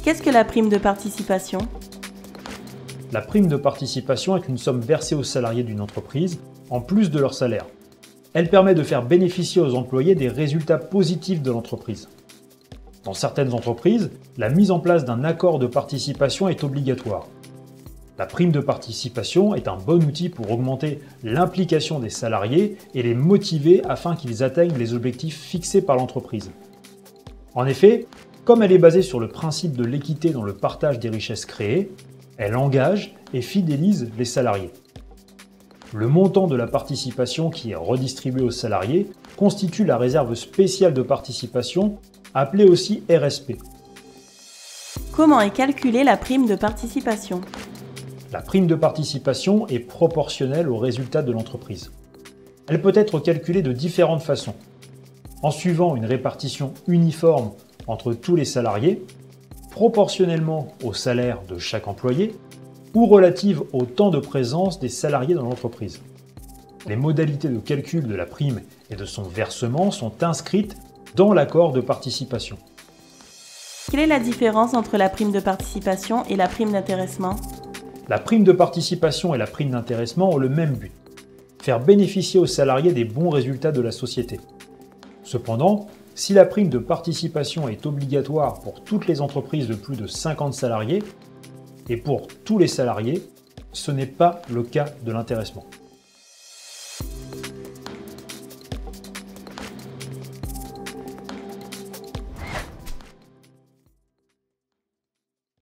Qu'est-ce que la prime de participation? La prime de participation est une somme versée aux salariés d'une entreprise, en plus de leur salaire. Elle permet de faire bénéficier aux employés des résultats positifs de l'entreprise. Dans certaines entreprises, la mise en place d'un accord de participation est obligatoire. La prime de participation est un bon outil pour augmenter l'implication des salariés et les motiver afin qu'ils atteignent les objectifs fixés par l'entreprise. En effet, comme elle est basée sur le principe de l'équité dans le partage des richesses créées, elle engage et fidélise les salariés. Le montant de la participation qui est redistribué aux salariés constitue la réserve spéciale de participation, appelée aussi RSP. Comment est calculée la prime de participation? La prime de participation est proportionnelle aux résultats de l'entreprise. Elle peut être calculée de différentes façons. En suivant une répartition uniforme entre tous les salariés, proportionnellement au salaire de chaque employé, ou relative au temps de présence des salariés dans l'entreprise. Les modalités de calcul de la prime et de son versement sont inscrites dans l'accord de participation. Quelle est la différence entre la prime de participation et la prime d'intéressement? La prime de participation et la prime d'intéressement ont le même but, faire bénéficier aux salariés des bons résultats de la société. Cependant, si la prime de participation est obligatoire pour toutes les entreprises de plus de 50 salariés, et pour tous les salariés, ce n'est pas le cas de l'intéressement.